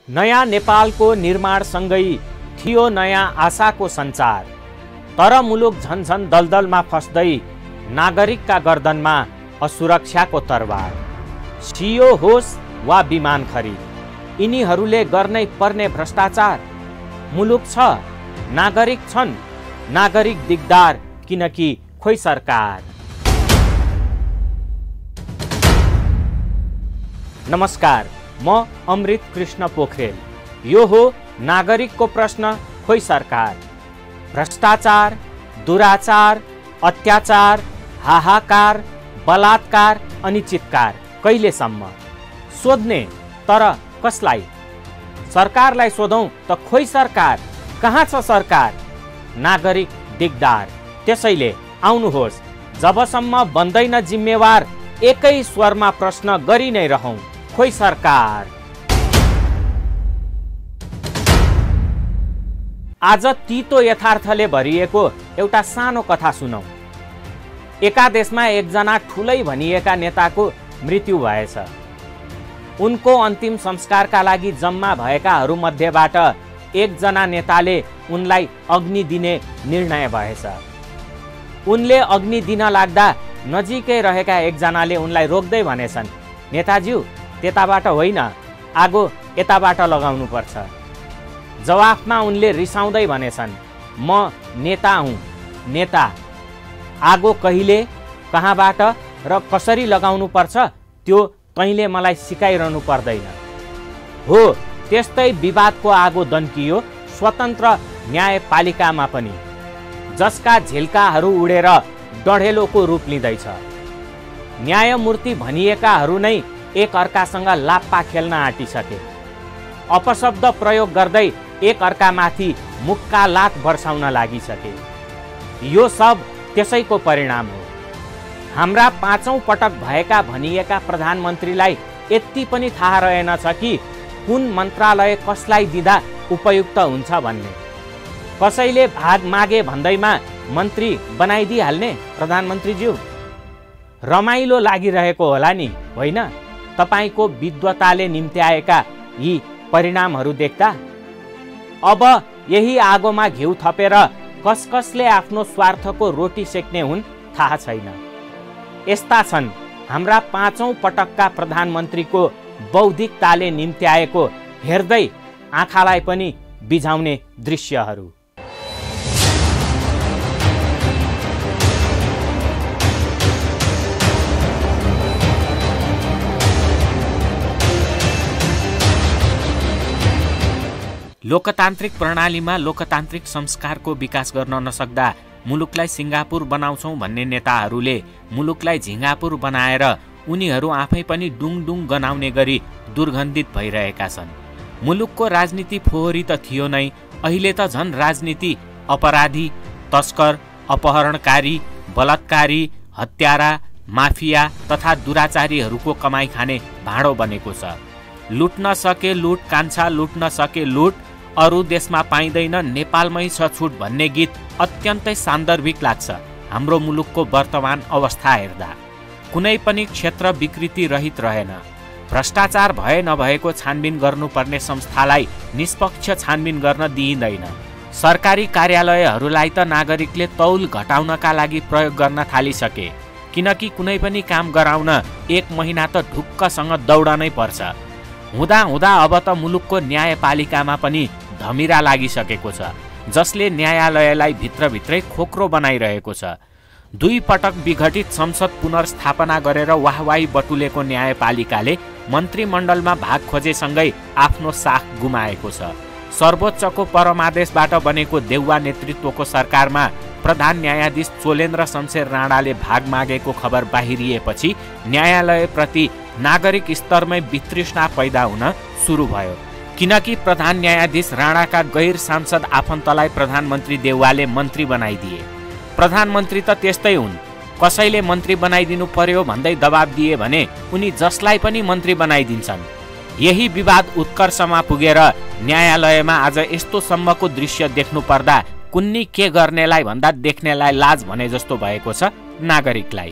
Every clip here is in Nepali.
नयाँ नेपालको निर्माणसँगै थियो नयाँ आशाको सञ्चार। तर मुलुक झन्झन दलदलमा फस्दै नागरिकका गर्दनमा असुरक्षाको तरवार। सियो होस् वा विमान खरिद, यिनीहरूले गर्नै पर्ने भ्रष्टाचार। मुलुक छ, नागरिक छन्, नागरिक दिगदार, किनकि खोइ सरकार। नमस्कार, म अमृत कृष्ण पोखरेल। यो हो नागरिकको प्रश्न, खोइ सरकार। भ्रष्टाचार, दुराचार, अत्याचार, हाहाकार, बलात्कार अनि चित्कार कहिलेसम्म? सोध्ने, तर कसलाई? सरकारलाई सोधौं त खोइ सरकार, कहाँ छ सरकार? नागरिक दिगदार। त्यसैले आउनुहोस्, जबसम्म बन्दैन जिम्मेवार, एकै स्वरमा प्रश्न गरि नै रहौं, खोइ सरकार। आज तीतो यथार्थले भरिएको एउटा सानो कथा सुनौ। एका देशमा एकजना ठुलै भनिएका नेताको मृत्यु भएछ। उनको अन्तिम संस्कारका लागि जम्मा भएकाहरू मध्येबाट एकजना नेताले उनलाई अग्नि दिने निर्णय भएछ। उनले अग्नि दिन लाग्दा नजिकै रहेका एकजनाले उनलाई रोक्दै भनेछन्, नेताज्यू, त्यताबाट होइन, आगो यताबाट लगाउनु पर्छ। जवाफमा उनले रिसाउँदै भनेछन्, म नेता हुँ, नेता। आगो कहिले, कहाँबाट र कसरी लगाउनु पर्छ त्यो तैँले मलाई सिकाइरहनु पर्दैन। हो, त्यस्तै विवादको आगो दन्कियो स्वतन्त्र न्यायपालिकामा पनि, जसका झिल्काहरू उडेर डढेलोको रूप लिँदैछ। न्यायमूर्ति भनिएकाहरू नै एक अर्कासँग लाप्पा खेल्न आँटिसके। अपशब्द प्रयोग गर्दै एक अर्कामाथि मुक्का लात बर्साउन लागिसके। यो सब त्यसैको परिणाम हो। हाम्रा 5औं पटक भएका भनिएका प्रधानमन्त्रीलाई यति पनि थाहा रहेनछ कि कुन मन्त्रालय कसलाई दिँदा उपयुक्त हुन्छ भन्ने। कसैले भाग मागे भन्दैमा मन्त्री बनाइदिइहाल्ने प्रधानमन्त्रीज्यू। रमाइलो लागिरहेको होला नि, होइन? तपाईको विद्वताले निम्त्याएका यी परिणामहरू देख्दा। अब यही आगोमा घिउ थपेर कसले आफ्नो स्वार्थको रोटी सेक्ने हुन् थाहा छैन। यस्ता छन् हाम्रा 5औं पटकका प्रधानमन्त्रीको बौद्धिकताले निम्त्याएको हेर्दै आँखालाई पनि बिझाउने दृश्यहरू। लोकतान्त्रिक प्रणालीमा लोकतान्त्रिक संस्कारको विकास गर्न नसक्दा मुलुकलाई सिङ्गापुर बनाउँछौँ भन्ने नेताहरूले मुलुकलाई झिङ्गापुर बनाएर उनीहरू आफै पनि डुङडुङ गनाउने गरी दुर्गन्धित भइरहेका छन्। मुलुकको राजनीति फोहोरी त थियो नै, अहिले त झन् राजनीति अपराधी, तस्कर, अपहरणकारी, बलात्कारी, हत्यारा, माफिया तथा दुराचारीहरूको कमाई खाने भाँडो बनेको छ। लुट्न सके लुट कान्छा, लुट्न सके लुट, अरू देशमा पाइँदैन, नेपालमै छ छुट भन्ने गीत अत्यन्तै सान्दर्भिक लाग्छ हाम्रो मुलुकको वर्तमान अवस्था हेर्दा। कुनै पनि क्षेत्र विकृति रहित रहेन। भ्रष्टाचार भए नभएको छानबिन गर्नुपर्ने संस्थालाई निष्पक्ष छानबिन गर्न दिइँदैन। सरकारी कार्यालयहरूलाई त नागरिकले तौल घटाउनका लागि प्रयोग गर्न थालिसके, किनकि कुनै पनि काम गराउन 1 महिना त ढुक्कसँग दौडनै पर्छ। हुँदा हुँदा अब त मुलुकको न्यायपालिकामा पनि धमिरा लागिसकेको छ, जसले न्यायालयलाई भित्रभित्रै खोक्रो बनाइरहेको छ। 2 पटक विघटित संसद पुनर्स्थापना गरेर वाहवाही बटुलेको न्यायपालिकाले मन्त्रीमण्डलमा भाग खोजेसँगै आफ्नो साख गुमाएको छ। सर्वोच्चको परमादेशबाट बनेको देउवा नेतृत्वको सरकारमा प्रधान न्यायाधीश चोलेन्द्र शमशेर राणाले भाग मागेको खबर बाहिरिएपछि न्यायालयप्रति नागरिक स्तरमै वितृष्णा पैदा हुन सुरु भयो, किनकि प्रधान न्यायाधीश राणाका गैर सांसद आफन्तलाई प्रधानमन्त्री देउवाले मन्त्री बनाइदिए। प्रधानमन्त्री त त्यस्तै हुन्, कसैले मन्त्री बनाइदिनु पर्यो भन्दै दबाब दिए भने उनी जसलाई पनि मन्त्री बनाइदिन्छन्। यही विवाद उत्कर्षमा पुगेर न्यायालयमा आज यस्तो सम्मको दृश्य देख्नु पर्दा कुन्नी के गर्नेलाई भन्दा देख्नेलाई लाज भने जस्तो भएको छ नागरिकलाई।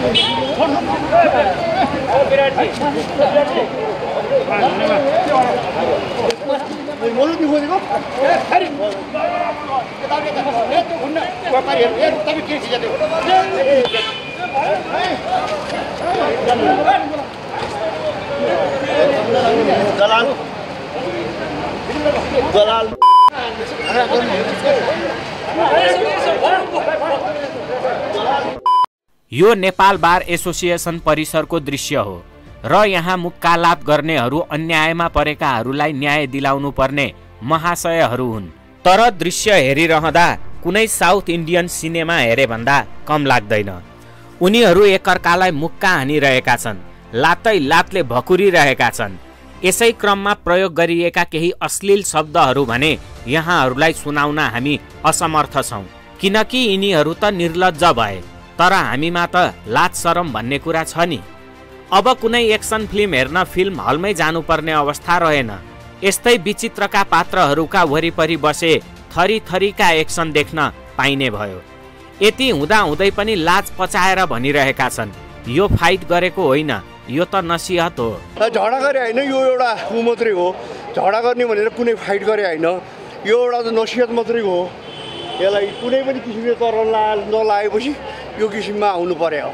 यो नेपाल बार एसोसिएसन परिसरको दृश्य हो र यहाँ मुक्कालात गर्नेहरू अन्यायमा परेकाहरूलाई न्याय दिलाउनु पर्ने महाशयहरू हुन्। तर दृश्य हेरिरहँदा कुनै साउथ इन्डियन सिनेमा हेरे भन्दा कम लाग्दैन। उनीहरू एकअर्कालाई मुक्का हानिरहेका छन्, लातै लातले भकुरिरहेका छन्। यसै क्रममा प्रयोग गरिएका केही अश्लील शब्दहरू भने यहाँहरूलाई सुनाउन हामी असमर्थ छौँ, किनकि यिनीहरू त निर्लज्ज भए। तर हामीमा त लाज शरम भन्ने कुरा छ नि। अब कुनै एक्सन फिल्म हेर्न फिल्म हलमै जानुपर्ने अवस्था रहेन। यस्तै विचित्रका पात्रहरूका वरिपरि बसे थरी थरीका एक्सन देख्न पाइने भयो। यति हुँदा हुँदै पनि लाज पचाएर भनिरहेका छन्, यो फाइट गरेको होइन, यो त नसिहत हो। झगडा गरे होइन, यो एउटा ऊ मात्रै हो। झगडा गर्ने भनेर कुनै फाइट गरे होइन, यो एउटा त नसिहत मात्रै हो। यसलाई कुनै पनि किसिमले तर नलागेपछि यो किसिममा आउनु पर्यो।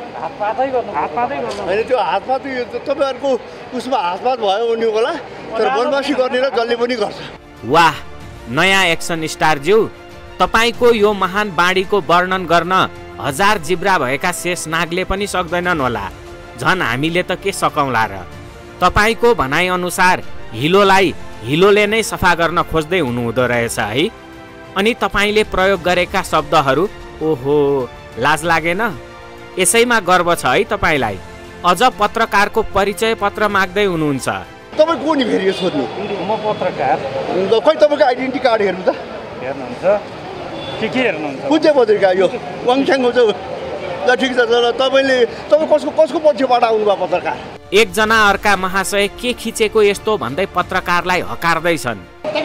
होइन त्यो हातपात तपाईँहरूको उसमा हातपात भयो भने होला, तर बदमासी गर्ने र जसले पनि गर्छ। वाह, नयाँ एक्सन स्टार ज्यू, तपाईँको यो महान बाणीको वर्णन गर्न हजार जिब्रा भएका शेष नागले पनि सक्दैनन् होला। झन् हामीले त के सकौँला र। तपाईँको भनाइअनुसार हिलोलाई हिलोले नै सफा गर्न खोज्दै हुनुहुँदो रहेछ है। अनि तपाईँले प्रयोग गरेका शब्दहरू, ओहो, लाज लागेन? यसैमा गर्व छ है तपाईँलाई। अझ पत्रकारको परिचय पत्र माग्दै हुनुहुन्छ। तपाईँ को नि फेरि सोध्नु? म पत्रकार। खै तपाईँको आइडेन्टिटी कार्ड हेर्नु त। हेर्नुहुन्छ के हेर्नुहुन्छ? कुन चाहिँ पत्रिका यो? वाङछ्याङ हो। ल ठिक छ, तपाईँ कसको पक्षबाट आउनुभयो पत्रकार? एकजना अर्का महाशय के खिचेको यस्तो भन्दै पत्रकारलाई हकार्दैछन्।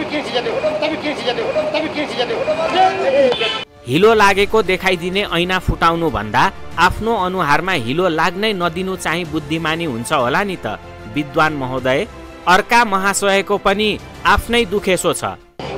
हिलो लागेको देखाइदिने ऐना फुटाउनु भन्दा आफ्नो अनुहारमा हिलो लाग्नै नदिनु चाहिँ बुद्धिमानी हुन्छ होला नि त विद्वान महोदय। अर्का महाशयको पनि आफ्नै दुखेसो छ।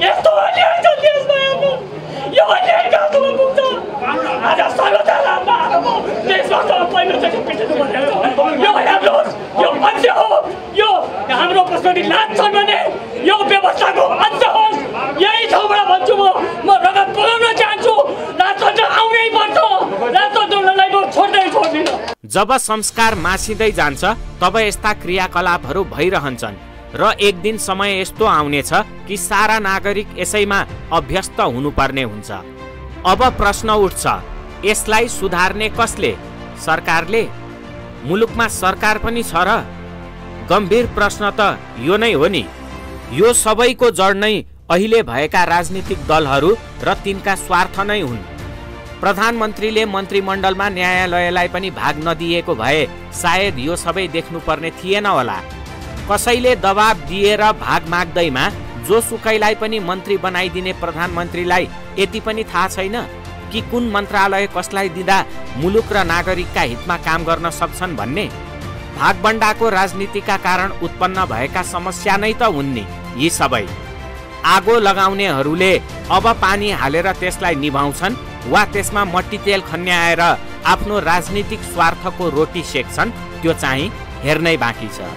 जब संस्कार मासिँदै जान्छ तब यस्ता क्रियाकलापहरू भइरहन्छन् र एक दिन समय यस्तो आउनेछ कि सारा नागरिक यसैमा अभ्यस्त हुनुपर्ने हुन्छ। अब प्रश्न उठ्छ, यसलाई सुधार्ने कसले? सरकारले? मुलुकमा सरकार पनि छ र? गम्भीर प्रश्न त यो नै हो नि। यो सबैको जड नै अहिले भएका राजनीतिक दलहरू र तिनका स्वार्थ नै हुन्। प्रधानमन्त्रीले मन्त्रीमण्डलमा न्यायालयलाई पनि भाग नदिएको भए सायद यो सबै देख्नुपर्ने थिएन होला। कसैले दबाब दिएर भाग माग्दैमा जोसुकैलाई पनि मन्त्री बनाइदिने प्रधानमन्त्रीलाई यति पनि थाहा छैन कि कुन मन्त्रालय कसलाई दिँदा मुलुक र नागरिकका हितमा काम गर्न सक्छन् भन्ने। भागबण्डाको राजनीतिका कारण उत्पन्न भएका समस्या नै त हुन् नि यी सबै। आगो लगाउनेहरूले अब पानी हालेर त्यसलाई निभाउँछन् वा त्यसमा मट्टीतेल खन्याएर आफ्नो राजनीतिक स्वार्थको रोटी सेक्छन्, त्यो चाहिँ हेर्नै बाँकी छ।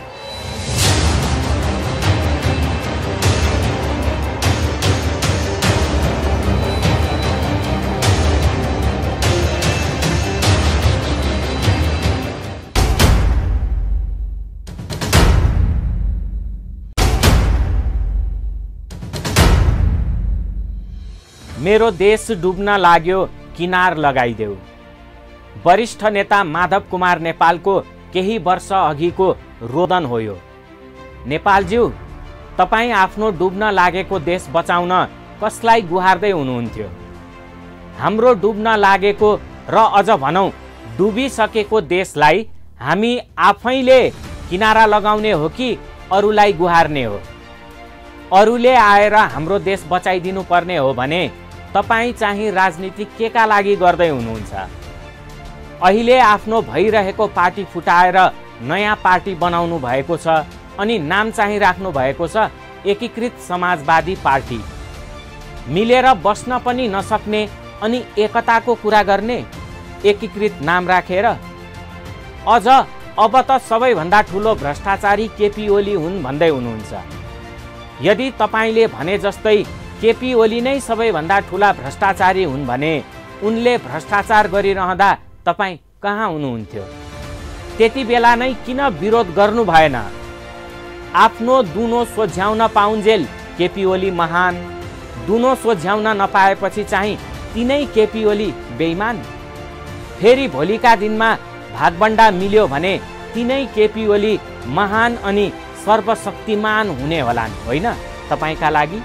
मेरो देश डुब्न लाग्यो, किनार लगाइदेऊ। वरिष्ठ नेता माधव कुमार नेपालको केही वर्ष अघिको रोदन हो यो। नेपालज्यू, तपाईँ आफ्नो डुब्न लागेको देश बचाउन कसलाई गुहार्दै हुनुहुन्थ्यो? हाम्रो डुब्न लागेको र अझ भनौँ डुबिसकेको देशलाई हामी आफैले किनारा लगाउने हो कि अरूलाई गुहार्ने हो? अरूले आएर हाम्रो देश बचाइदिनु पर्ने हो भने तपाईँ चाहिँ राजनीति केका लागि गर्दै हुनुहुन्छ? अहिले आफ्नो भइरहेको पार्टी फुटाएर नयाँ पार्टी बनाउनु भएको छ अनि नाम चाहिँ राख्नु भएको छ एकीकृत समाजवादी पार्टी। मिलेर बस्न पनि नसक्ने अनि एकताको कुरा गर्ने एकीकृत नाम राखेर। अझ अब त सबैभन्दा ठुलो भ्रष्टाचारी केपी ओली हुन् भन्दै हुनुहुन्छ। यदि तपाईले भने जस्तै केपी ओली नै सबैभन्दा ठुला भ्रष्टाचारी हुन् भने उनले भ्रष्टाचार गरिरहँदा तपाईँ कहाँ हुनुहुन्थ्यो? त्यति बेला नै किन विरोध गर्नु भएन? आफ्नो दुनो सोझ्याउन पाउन्जेल केपी ओली महान, दुनो सोझ्याउन नपाएपछि चाहिँ तिनै केपी ओली बेइमान। फेरि भोलिका दिनमा भागबण्डा मिल्यो भने तिनै केपी ओली महान अनि सर्वशक्तिमान हुने होलान्, होइन तपाईका लागि?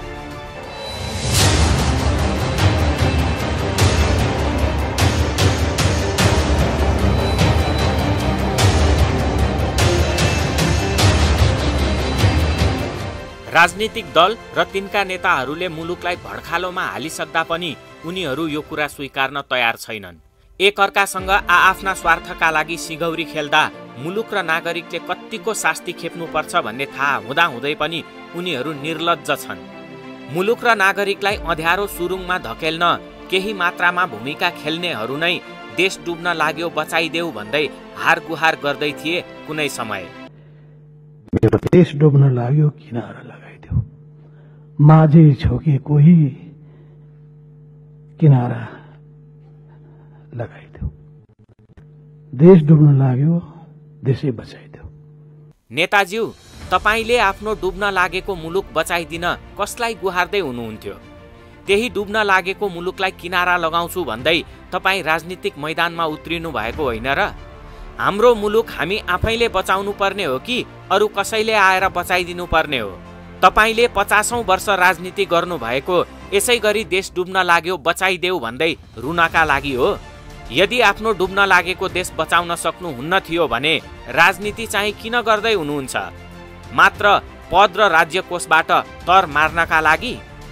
राजनीतिक दल र तिनका नेताहरूले मुलुकलाई भड्खालोमा हालिसक्दा पनि उनीहरू यो कुरा स्वीकार्न तयार छैनन्। एकअर्कासँग आआफ्ना स्वार्थका लागि सिगौरी खेल्दा मुलुक र नागरिकले कत्तिको शास्ति खेप्नुपर्छ भन्ने थाहा हुँदाहुँदै पनि उनीहरू निर्लज्ज छन्। मुलुक र नागरिकलाई अँध्यारो सुरुङमा धकेल्न केही मात्रामा भूमिका खेल्नेहरू नै देश डुब्न लाग्यो बचाइदेऊ भन्दै हार गुहार गर्दै थिए कुनै समय। मेरो देश डुब्न लाग्यो किनारा लगाइदेऊ, माझे छोके कोही किनारा लगाइदेऊ, देश डुब्न लाग्यो देशै बचाइदेऊ। नेताज्यू, तपाईले आफ्नो डुब्न लागेको मुलुक बचाइदिन कसलाई गुहार्दै हुनुहुन्थ्यो? त्यही डुब्न लागेको मुलुकलाई किनारा लगाउँछु भन्दै तपाईँ राजनीतिक मैदानमा उत्रिनु भएको होइन र? हाम्रो मुलुक हामी आफैले बचाउनु पर्ने हो कि अरू कसैले आएर बचाइदिनु पर्ने हो? तपाईले 50औं वर्ष राजनीति गर्नु भएको यसै गरी देश डुब्न लाग्यो बचाइदेऊ भन्दै रुनका लागि हो? यदि आफ्नो डुब्न लागेको देश बचाउन सक्नुहुन्न थियो भने राजनीति चाहिँ किन गर्दै हुनुहुन्छ? मात्र पद र राज्य कोषबाट तर मार्नका लागि?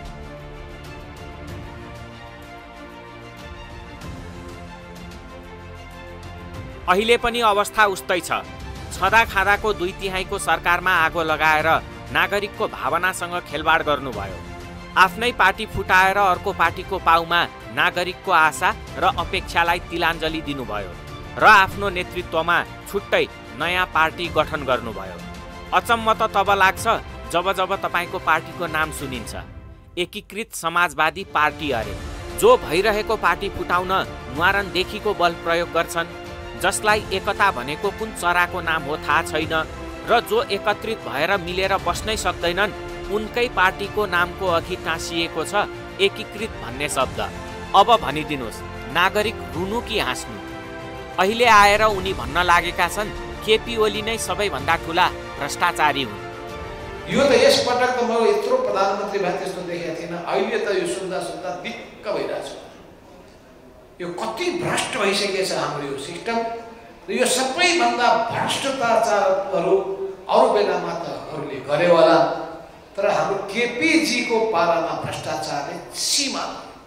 अहिले पनि अवस्था उस्तै छ। छँदा खाँदाको 2/3 सरकारमा आगो लगाएर नागरिकको भावनासँग खेलवाड गर्नुभयो। आफ्नै पार्टी फुटाएर अर्को पार्टीको पाउमा नागरिकको आशा र अपेक्षालाई तिलाञ्जली दिनुभयो र आफ्नो नेतृत्वमा छुट्टै नयाँ पार्टी गठन गर्नुभयो। अचम्म त तब लाग्छ जब जब तपाईको पार्टीको नाम सुनिन्छ, एकीकृत समाजवादी पार्टी अरे। जो भइरहेको पार्टी फुटाउन न्वारनदेखिको बल प्रयोग गर्छन्, जसलाई एकता भनेको कुन चराको नाम हो थाहा छैन र जो एकत्रित भएर मिलेर बस्नै सक्दैनन्, उनकै पार्टीको नामको अघि टाँसिएको छ एकीकृत भन्ने शब्द। अब भनिदिनुहोस्, नागरिक रुनु कि हाँस्नु? अहिले आएर उनी भन्न लागेका छन् केपी ओली नै सबैभन्दा ठुला भ्रष्टाचारी हुन्। यो त यसपटक त म यत्रो प्रधानमन्त्री भए त्यस्तो देखेको थिइनँ। अहिले त यो सुन्दा सुन्दा दिक्क भइरहेछ। यो कति भ्रष्ट भइसकेछ हाम्रो यो सिस्टम र यो सबैभन्दा भ्रष्टाचारहरू अरू बेलामा त अरूले गरे होला, तर हाम्रो केपीजीको पालामा भ्रष्टाचारले सीमा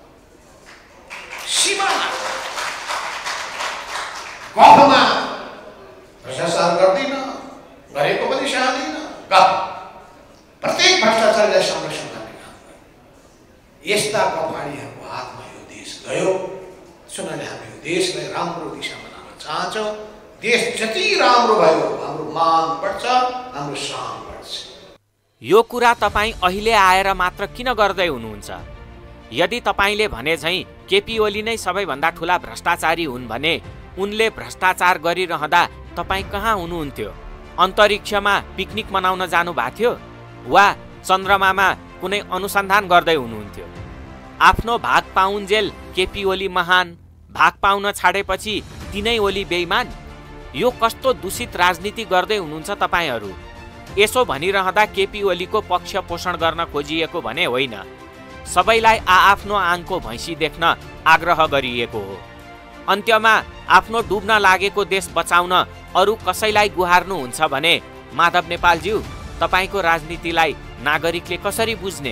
गफमा भ्रष्टाचार गर्दैन, गरेको पनि सहदैन, गफ प्रत्येक भ्रष्टाचारलाई संरक्षण गर्ने काम गर्छ। यस्ता कपाडीहरूको हातमा यो देश गयो। सुनले हामी यो देशलाई राम्रो दिशामा लान चाहन्छौँ। देश जति राम्रो भयो हाम्रो मान बढ्छ, हाम्रो शान बढ्छ। यो कुरा तपाईँ अहिले आएर मात्र किन गर्दै हुनुहुन्छ? यदि तपाईँले भने झैँ केपी ओली नै सबैभन्दा ठुला भ्रष्टाचारी हुन् भने उनले भ्रष्टाचार गरिरहँदा तपाईँ कहाँ हुनुहुन्थ्यो? अन्तरिक्षमा पिकनिक मनाउन जानु भएको थियो वा चन्द्रमामा कुनै अनुसन्धान गर्दै हुनुहुन्थ्यो? आफ्नो भाग पाउन्जेल केपी ओली महान, भाग पाउन छाडेपछि तिनै ओली बेइमान। यो कस्तो दूषित राजनीति गर्दै हुनुहुन्छ तपाईँहरू? यसो भनिरहँदा केपी ओलीको पक्ष पोषण गर्न खोजिएको भने होइन, सबैलाई आआफ्नो आङको भैँसी देख्न आग्रह गरिएको हो। अन्त्यमा आफ्नो डुब्न लागेको देश बचाउन अरू कसैलाई गुहार्नुहुन्छ भने माधव नेपालज्यू, तपाईँको राजनीतिलाई नागरिकले कसरी बुझ्ने?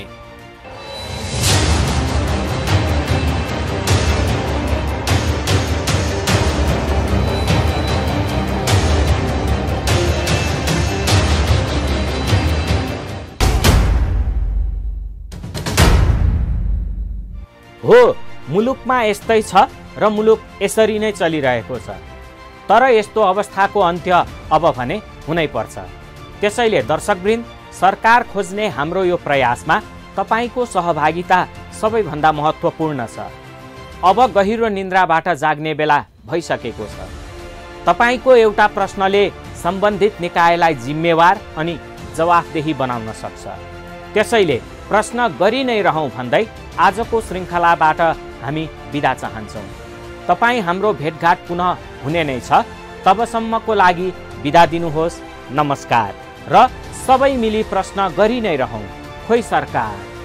मुलुकमा यस्तै छ र मुलुक यसरी नै चलिरहेको छ। तर यस्तो अवस्थाको अन्त्य अब भने हुनै पर्छ। त्यसैले दर्शकवृन्द, सरकार खोज्ने हाम्रो यो प्रयासमा तपाईको सहभागिता सबैभन्दा महत्त्वपूर्ण छ। अब गहिरो निन्द्राबाट जाग्ने बेला भइसकेको छ। तपाईको एउटा प्रश्नले सम्बन्धित निकायलाई जिम्मेवार अनि जवाफदेही बनाउन सक्छ। त्यसैले प्रश्न गरि नै रहौं भन्दै आजको श्रृङ्खलाबाट हामी बिदा चाहन्छौँ। तपाईँ हाम्रो भेटघाट पुनः हुने नै छ। तबसम्मको लागि बिदा दिनुहोस्। नमस्कार र सबै मिली प्रश्न गरि नै रहौं। खोइ सरकार।